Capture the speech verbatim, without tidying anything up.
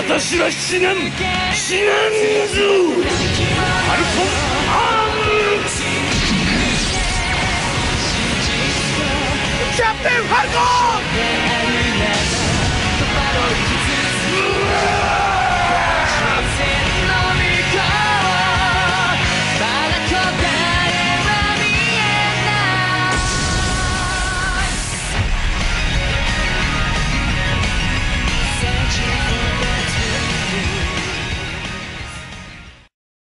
私は死なん死なんぞ。ファルコンアーム。キャプテンファルコン。うわ